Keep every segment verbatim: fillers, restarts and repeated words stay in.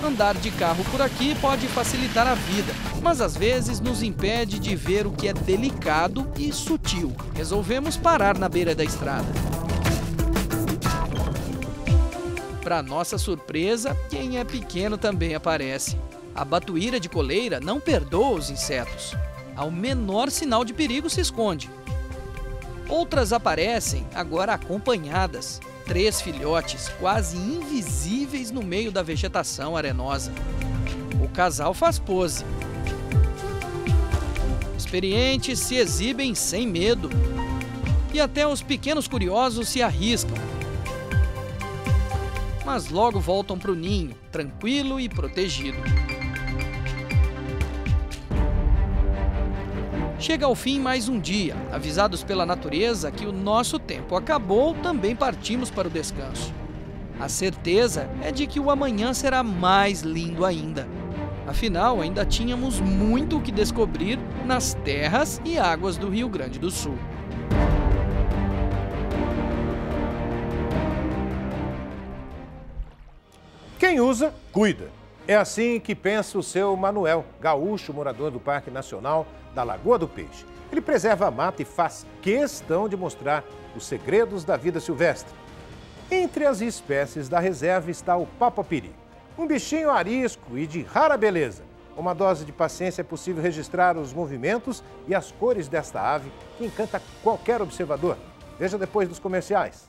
Andar de carro por aqui pode facilitar a vida, mas às vezes nos impede de ver o que é delicado e sutil. Resolvemos parar na beira da estrada. Para nossa surpresa, quem é pequeno também aparece. A batuíra de coleira não perdoa os insetos. Ao menor sinal de perigo se esconde. Outras aparecem, agora acompanhadas. Três filhotes, quase invisíveis no meio da vegetação arenosa. O casal faz pose. Experientes se exibem sem medo. E até os pequenos curiosos se arriscam. Mas logo voltam para o ninho, tranquilo e protegido. Chega ao fim mais um dia. Avisados pela natureza que o nosso tempo acabou, também partimos para o descanso. A certeza é de que o amanhã será mais lindo ainda. Afinal, ainda tínhamos muito o que descobrir nas terras e águas do Rio Grande do Sul. Quem usa, cuida. É assim que pensa o seu Manuel, gaúcho morador do Parque Nacional da Lagoa do Peixe. Ele preserva a mata e faz questão de mostrar os segredos da vida silvestre. Entre as espécies da reserva está o papapiri, um bichinho arisco e de rara beleza. Uma dose de paciência é possível registrar os movimentos e as cores desta ave que encanta qualquer observador. Veja depois dos comerciais.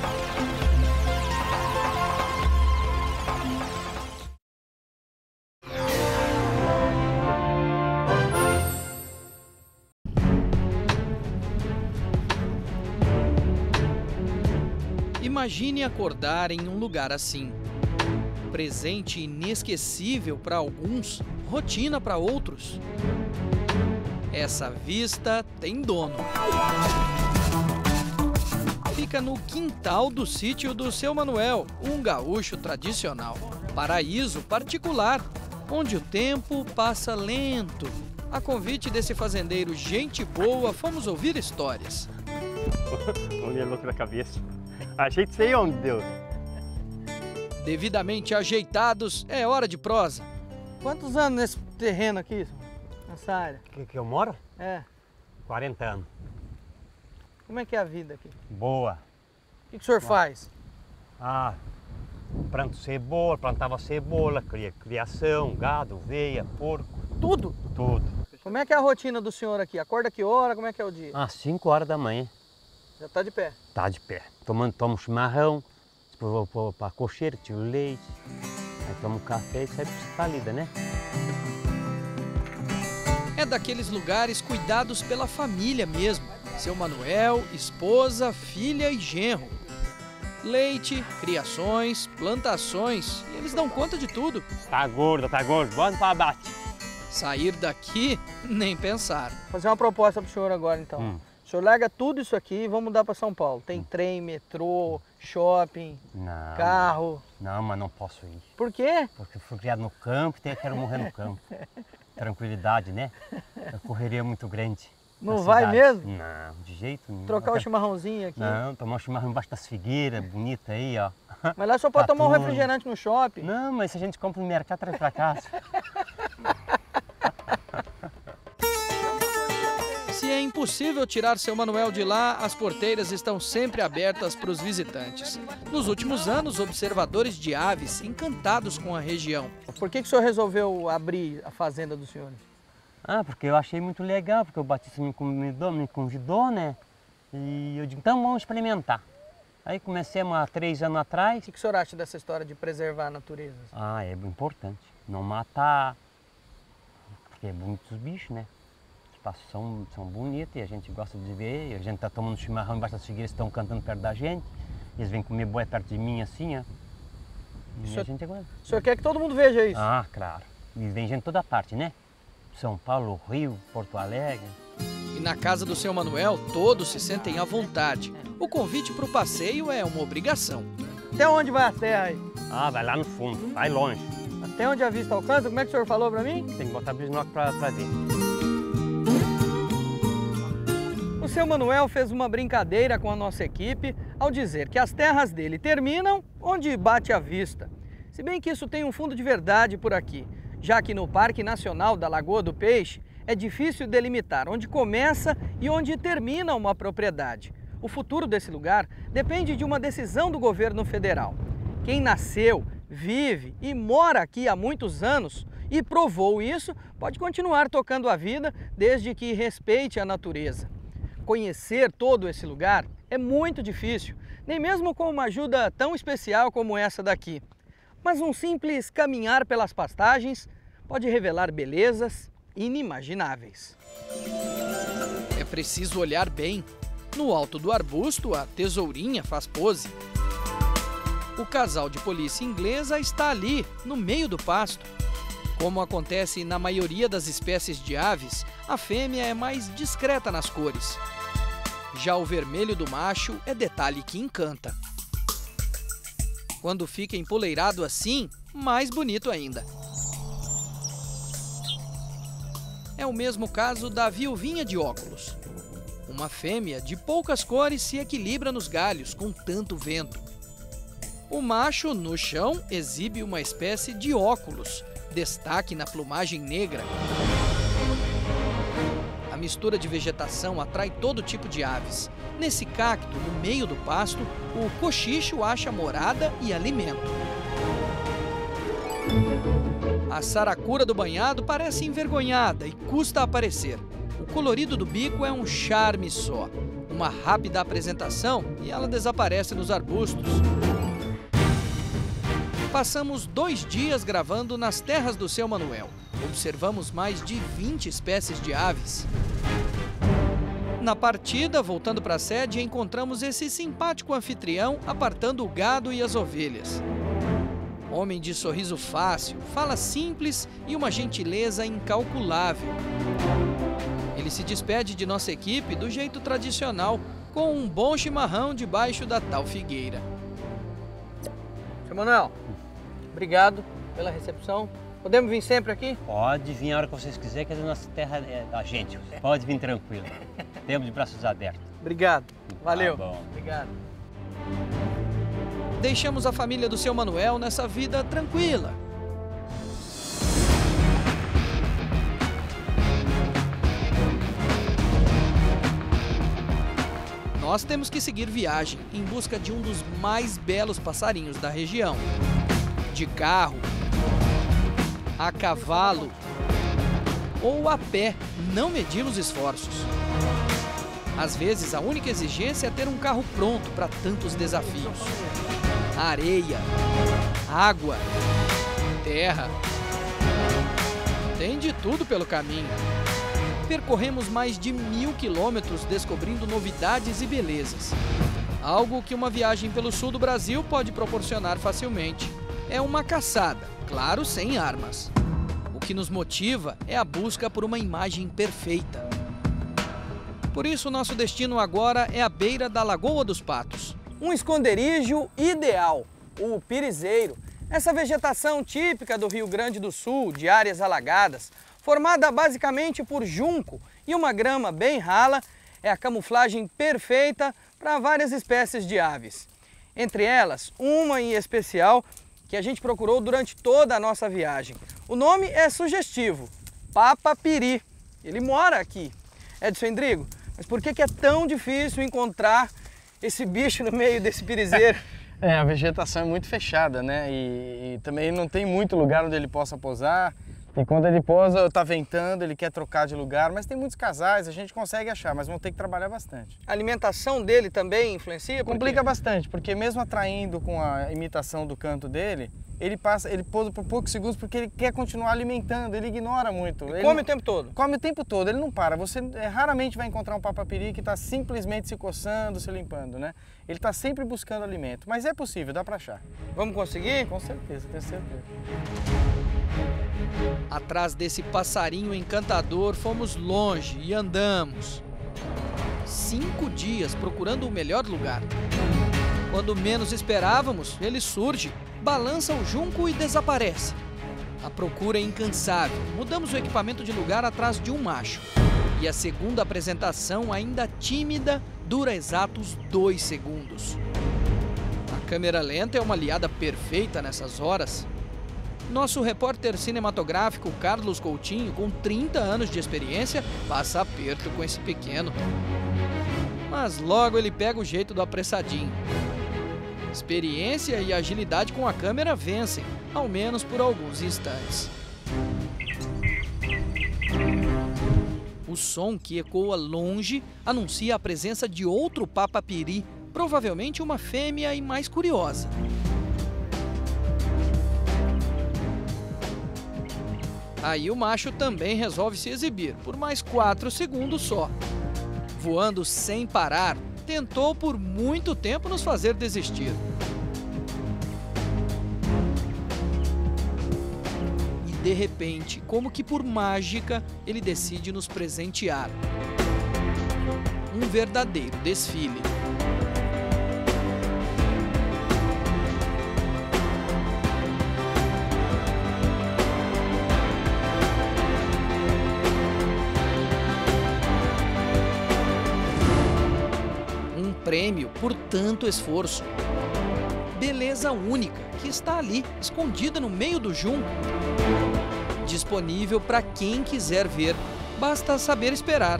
Imagine acordar em um lugar assim. Presente inesquecível para alguns, rotina para outros. Essa vista tem dono. Fica no quintal do sítio do seu Manuel, um gaúcho tradicional. Paraíso particular, onde o tempo passa lento. A convite desse fazendeiro gente boa, fomos ouvir histórias. Onde é louco da cabeça. A gente sei onde deu. Devidamente ajeitados, é hora de prosa. Quantos anos nesse terreno aqui, nessa área? Que, que eu moro? É. quarenta anos. Como é que é a vida aqui? Boa. O que, que o senhor faz? Ah, planto cebola, plantava cebola, cria, criação, gado, ovelha, porco. Tudo? Tudo. Como é que é a rotina do senhor aqui? Acorda que hora? Como é que é o dia? Ah, cinco horas da manhã. Já tá de pé? Tá de pé. Tomando, tomo chimarrão, depois vou para a cocheira, tiro leite, aí tomo café e sai pra lida, né? É daqueles lugares cuidados pela família mesmo. Seu Manuel, esposa, filha e genro. Leite, criações, plantações, e eles dão conta de tudo. Tá gordo, tá gordo, bota para abate. Sair daqui, nem pensar. Vou fazer uma proposta pro senhor agora então. Hum. O senhor larga tudo isso aqui e vamos mudar para São Paulo. Tem trem, metrô, shopping, não, carro. Não, mas não posso ir. Por quê? Porque eu fui criado no campo e quero morrer no campo. Tranquilidade, né? A correria é muito grande. Não vai mesmo? Não, de jeito nenhum. Trocar o chimarrãozinho aqui? Não, tomar um chimarrão embaixo das figueiras, bonita aí, ó. Mas lá só pode tomar um refrigerante no shopping. Não, mas se a gente compra no mercado, traz pra casa. Se é impossível tirar seu Manuel de lá, as porteiras estão sempre abertas para os visitantes. Nos últimos anos, observadores de aves encantados com a região. Por que que o senhor resolveu abrir a fazenda dos senhores? Ah, porque eu achei muito legal, porque o Batista me convidou, me convidou, né? E eu disse, então vamos experimentar. Aí comecemos há três anos atrás. O que que o senhor acha dessa história de preservar a natureza? Ah, é importante. Não matar, porque é muitos bichos, né? São, são bonitos e a gente gosta de ver. A gente tá tomando chimarrão embaixo das figueiras, estão cantando perto da gente. Eles vêm comer boi perto de mim assim, ó. E senhor, a gente aguenta. O senhor quer que todo mundo veja isso? Ah, claro. E vem gente de toda parte, né? São Paulo, Rio, Porto Alegre. E na casa do seu Manuel, todos se sentem à vontade. O convite para o passeio é uma obrigação. Até onde vai a terra aí? Ah, vai lá no fundo, vai longe. Até onde a vista alcança? Como é que o senhor falou para mim? Tem que botar bisnoque para ver. O seu Manuel fez uma brincadeira com a nossa equipe ao dizer que as terras dele terminam onde bate a vista. Se bem que isso tem um fundo de verdade por aqui, já que no Parque Nacional da Lagoa do Peixe é difícil delimitar onde começa e onde termina uma propriedade. O futuro desse lugar depende de uma decisão do governo federal. Quem nasceu, vive e mora aqui há muitos anos e provou isso, pode continuar tocando a vida desde que respeite a natureza. Conhecer todo esse lugar é muito difícil, nem mesmo com uma ajuda tão especial como essa daqui. Mas um simples caminhar pelas pastagens pode revelar belezas inimagináveis. É preciso olhar bem. No alto do arbusto, a tesourinha faz pose. O casal de polícia inglesa está ali, no meio do pasto. Como acontece na maioria das espécies de aves, a fêmea é mais discreta nas cores. Já o vermelho do macho é detalhe que encanta. Quando fica empoleirado assim, mais bonito ainda. É o mesmo caso da viuvinha de óculos. Uma fêmea de poucas cores se equilibra nos galhos com tanto vento. O macho, no chão, exibe uma espécie de óculos, destaque na plumagem negra. A mistura de vegetação atrai todo tipo de aves. Nesse cacto, no meio do pasto, o cochicho acha morada e alimento. A saracura do banhado parece envergonhada e custa a aparecer. O colorido do bico é um charme só. Uma rápida apresentação e ela desaparece nos arbustos. Passamos dois dias gravando nas terras do seu Manuel. Observamos mais de vinte espécies de aves. Na partida, voltando para a sede, encontramos esse simpático anfitrião apartando o gado e as ovelhas. Homem de sorriso fácil, fala simples e uma gentileza incalculável. Ele se despede de nossa equipe do jeito tradicional, com um bom chimarrão debaixo da tal figueira. Seu Manuel, obrigado pela recepção. Podemos vir sempre aqui? Pode vir a hora que vocês quiserem, que a nossa terra é da gente. Pode vir tranquilo. Temos de braços abertos. Obrigado. Valeu. Tá bom. Obrigado. Deixamos a família do seu Manuel nessa vida tranquila. Nós temos que seguir viagem em busca de um dos mais belos passarinhos da região. De carro, a cavalo ou a pé, não medimos esforços. Às vezes, a única exigência é ter um carro pronto para tantos desafios. Areia, água, terra. Tem de tudo pelo caminho. Percorremos mais de mil quilômetros descobrindo novidades e belezas. Algo que uma viagem pelo sul do Brasil pode proporcionar facilmente. É uma caçada, claro, sem armas. O que nos motiva é a busca por uma imagem perfeita. Por isso, nosso destino agora é a beira da Lagoa dos Patos. Um esconderijo ideal, o pirizeiro. Essa vegetação típica do Rio Grande do Sul, de áreas alagadas, formada basicamente por junco e uma grama bem rala, é a camuflagem perfeita para várias espécies de aves. Entre elas, uma em especial que a gente procurou durante toda a nossa viagem. O nome é sugestivo, papa-piri. Ele mora aqui. Edson Endrigo, mas por que que é tão difícil encontrar esse bicho no meio desse pirizeiro? É, a vegetação é muito fechada, né? E, e também não tem muito lugar onde ele possa pousar. E quando ele pousa, tá ventando, ele quer trocar de lugar, mas tem muitos casais, a gente consegue achar, mas vão ter que trabalhar bastante. A alimentação dele também influencia? Complica bastante, porque mesmo atraindo com a imitação do canto dele, ele passa, ele pousa por poucos segundos porque ele quer continuar alimentando, ele ignora muito. Ele ele come não, o tempo todo? Come o tempo todo, ele não para. Você é, raramente vai encontrar um papa-piri que está simplesmente se coçando, se limpando, né? Ele está sempre buscando alimento, mas é possível, dá para achar. Vamos conseguir? Com certeza, tenho certeza. Atrás desse passarinho encantador, fomos longe e andamos. Cinco dias procurando o melhor lugar. Quando menos esperávamos, ele surge, balança o junco e desaparece. A procura é incansável. Mudamos o equipamento de lugar atrás de um macho. E a segunda apresentação, ainda tímida, dura exatos dois segundos. A câmera lenta é uma aliada perfeita nessas horas. Nosso repórter cinematográfico Carlos Coutinho, com trinta anos de experiência, passa aperto com esse pequeno. Mas logo ele pega o jeito do apressadinho. Experiência e agilidade com a câmera vencem, ao menos por alguns instantes. O som que ecoa longe anuncia a presença de outro papapiri, provavelmente uma fêmea e mais curiosa. Aí o macho também resolve se exibir, por mais quatro segundos só. Voando sem parar, tentou por muito tempo nos fazer desistir. E de repente, como que por mágica, ele decide nos presentear. Um verdadeiro desfile. Prêmio por tanto esforço. Beleza única que está ali, escondida no meio do junco. Disponível para quem quiser ver, basta saber esperar.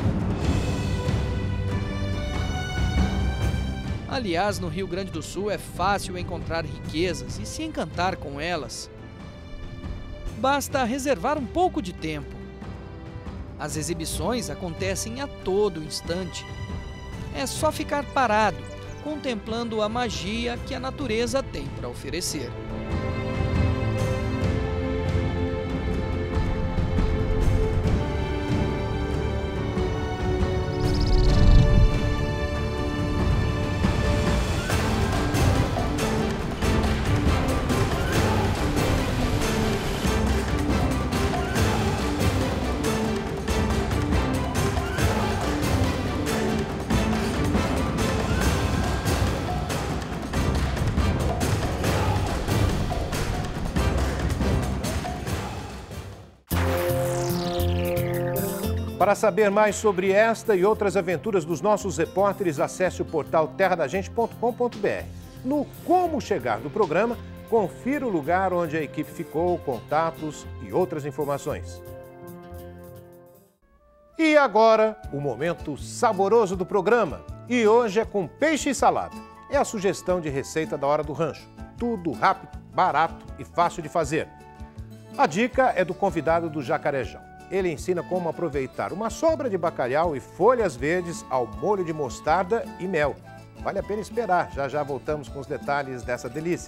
Aliás, no Rio Grande do Sul é fácil encontrar riquezas e se encantar com elas. Basta reservar um pouco de tempo. As exibições acontecem a todo instante. É só ficar parado, contemplando a magia que a natureza tem para oferecer. Para saber mais sobre esta e outras aventuras dos nossos repórteres, acesse o portal terra da gente ponto com ponto br. No Como Chegar do programa, confira o lugar onde a equipe ficou, contatos e outras informações. E agora, o momento saboroso do programa. E hoje é com peixe e salada. É a sugestão de receita da Hora do Rancho. Tudo rápido, barato e fácil de fazer. A dica é do convidado do Jacarejão. Ele ensina como aproveitar uma sobra de bacalhau e folhas verdes ao molho de mostarda e mel. Vale a pena esperar, já já voltamos com os detalhes dessa delícia.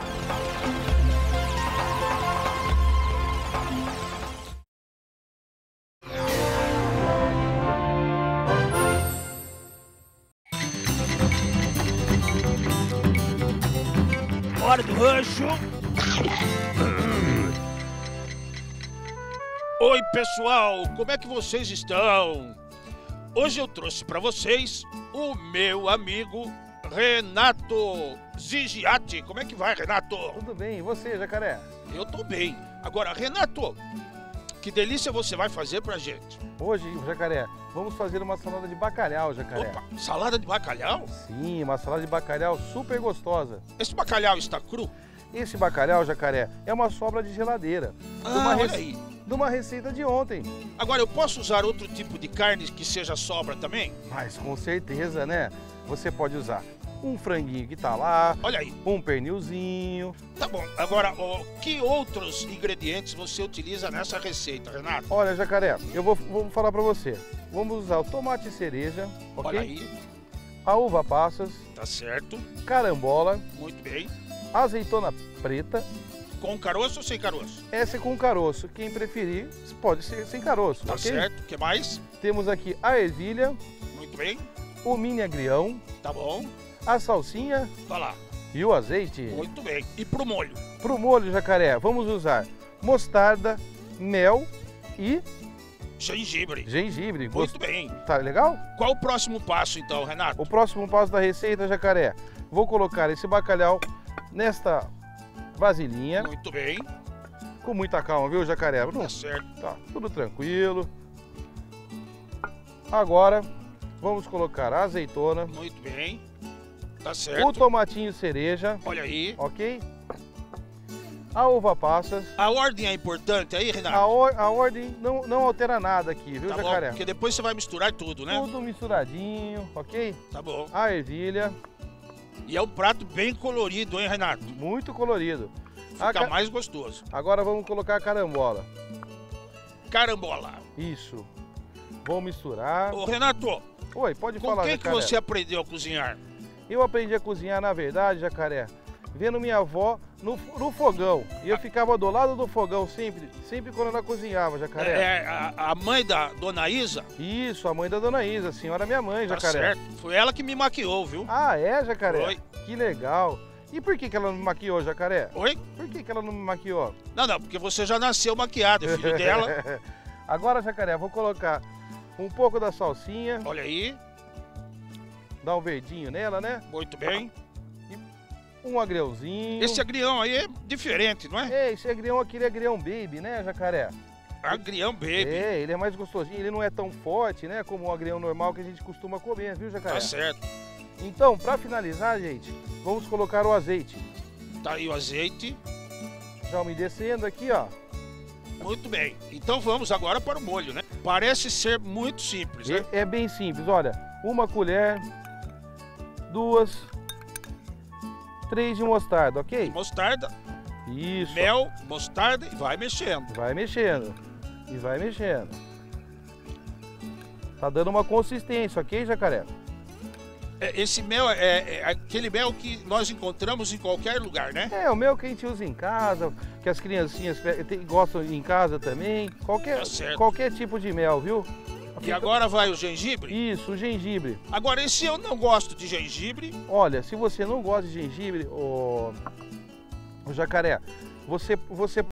Hora do Rancho! Oi, pessoal, como é que vocês estão? Hoje eu trouxe para vocês o meu amigo Renato Zigiati. Como é que vai, Renato? Tudo bem, e você, Jacaré? Eu tô bem. Agora, Renato, que delícia você vai fazer pra gente? Hoje, Jacaré, vamos fazer uma salada de bacalhau, Jacaré. Opa, salada de bacalhau? Sim, uma salada de bacalhau super gostosa. Esse bacalhau está cru? Esse bacalhau, Jacaré, é uma sobra de geladeira. Ah, de uma olha rece... aí. De uma receita de ontem. Agora, eu posso usar outro tipo de carne que seja sobra também? Mas com certeza, né? Você pode usar um franguinho que tá lá. Olha aí. Um pernilzinho. Tá bom. Agora, ó, que outros ingredientes você utiliza nessa receita, Renato? Olha, Jacaré, eu vou, vou falar pra você. Vamos usar o tomate cereja, ok? Olha aí. A uva passas. Tá certo. Carambola. Muito bem. Azeitona preta. Com caroço ou sem caroço? Essa é com caroço. Quem preferir, pode ser sem caroço, Tá ok? certo. O que mais? Temos aqui a ervilha, Muito bem. o mini agrião, Tá bom. a salsinha Tá lá. e o azeite. Muito bem. E pro molho? Pro molho, Jacaré, vamos usar mostarda, mel e Gengibre. gengibre. Muito bem. Tá legal? Qual o próximo passo, então, Renato? O próximo passo da receita, Jacaré, vou colocar esse bacalhau nesta vasilhinha, Muito bem. com muita calma, viu, Jacaré? Não, Tá certo. tá tudo tranquilo. Agora, vamos colocar a azeitona, Muito bem. Tá certo. O tomatinho cereja, Olha aí. ok? A uva passas. A ordem é importante aí, Renato? A, or, a ordem não, não altera nada aqui, viu, Tá bom, Jacaré? porque depois você vai misturar tudo, né? Tudo misturadinho, ok? Tá bom. A ervilha, E é um prato bem colorido, hein, Renato? muito colorido. A Fica ca- mais gostoso. Agora vamos colocar a carambola. Carambola. Isso. Vou misturar. Ô, Renato, Oi, pode com falar, quem que Jacaré. você aprendeu a cozinhar? Eu aprendi a cozinhar, na verdade, Jacaré, vendo minha avó no, no fogão. E eu ficava do lado do fogão sempre, sempre quando ela cozinhava, Jacaré. É, a, a mãe da Dona Isa? Isso, a mãe da Dona Isa, a senhora é minha mãe, Tá Jacaré. certo. Foi ela que me maquiou, viu? Ah, é, Jacaré? Foi. Que legal. E por que, que ela não me maquiou, Jacaré? Oi? Por que, que ela não me maquiou? Não, não, porque você já nasceu maquiado, é filho dela. Agora, Jacaré, vou colocar um pouco da salsinha, Olha aí, dar um verdinho nela, né? muito bem. Um agriãozinho. Esse agrião aí é diferente, não é? É, esse agrião aqui ele é agrião baby, né, Jacaré? Agrião baby. É, ele é mais gostosinho, ele não é tão forte, né, como o agrião normal que a gente costuma comer, viu, Jacaré? Tá certo. Então, pra finalizar, gente, vamos colocar o azeite. Tá aí o azeite. Já umedecendo aqui, ó. Muito bem. Então vamos agora para o molho, né? Parece ser muito simples, né? É, é bem simples, olha, uma colher, duas, três de mostarda, ok? Mostarda, Isso. mel, mostarda e vai mexendo. Vai mexendo. E vai mexendo. Tá dando uma consistência, ok, Jacaré? É, Esse mel é, é aquele mel que nós encontramos em qualquer lugar, né? É, o mel que a gente usa em casa, que as criancinhas pe- tem- gostam em casa também. Qualquer, Tá certo. qualquer tipo de mel, viu? E agora vai o gengibre. Isso, o gengibre. Agora, e se eu não gosto de gengibre? Olha, se você não gosta de gengibre, o, o Jacaré, você, você